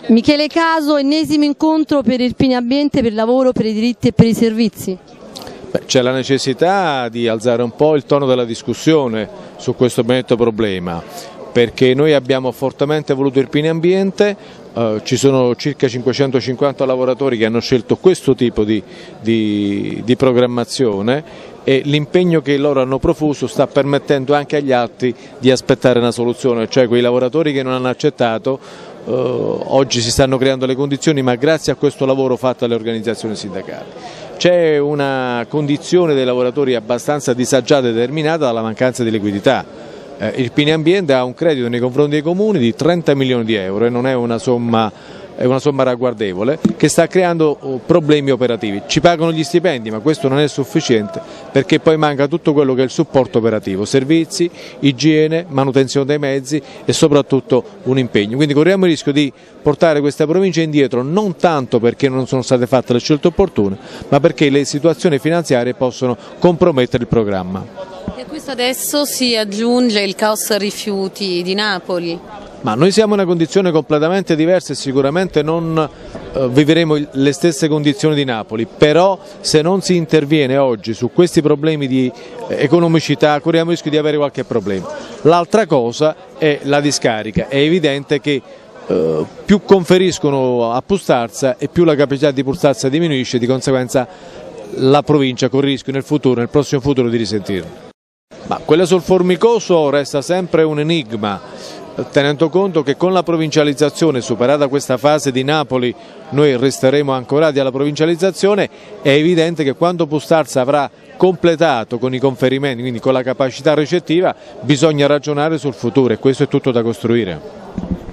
Michele Caso, ennesimo incontro per Irpinia Ambiente, per il lavoro, per i diritti e per i servizi. C'è la necessità di alzare un po' il tono della discussione su questo benedetto problema, perché noi abbiamo fortemente voluto Irpinia Ambiente, ci sono circa 550 lavoratori che hanno scelto questo tipo di programmazione e l'impegno che loro hanno profuso sta permettendo anche agli altri di aspettare una soluzione, cioè quei lavoratori che non hanno accettato oggi si stanno creando le condizioni, ma grazie a questo lavoro fatto dalle organizzazioni sindacali. C'è una condizione dei lavoratori abbastanza disagiata e determinata dalla mancanza di liquidità. Irpinia Ambiente ha un credito nei confronti dei comuni di 30 milioni di euro e non è una somma ragguardevole che sta creando problemi operativi. Ci pagano gli stipendi, ma questo non è sufficiente perché poi manca tutto quello che è il supporto operativo, servizi, igiene, manutenzione dei mezzi e soprattutto un impegno. Quindi corriamo il rischio di portare questa provincia indietro non tanto perché non sono state fatte le scelte opportune, ma perché le situazioni finanziarie possono compromettere il programma. E a questo adesso si aggiunge il caos rifiuti di Napoli. Ma noi siamo in una condizione completamente diversa e sicuramente non vivremo le stesse condizioni di Napoli, però se non si interviene oggi su questi problemi di economicità corriamo il rischio di avere qualche problema. L'altra cosa è la discarica, è evidente che più conferiscono a Pustarza e più la capacità di Pustarza diminuisce, di conseguenza la provincia corre il rischio nel prossimo futuro di risentirne. Ma quella sul formicoso resta sempre un enigma, tenendo conto che con la provincializzazione, superata questa fase di Napoli, noi resteremo ancorati alla provincializzazione. È evidente che quando Pustarza avrà completato con i conferimenti, quindi con la capacità recettiva, bisogna ragionare sul futuro e questo è tutto da costruire.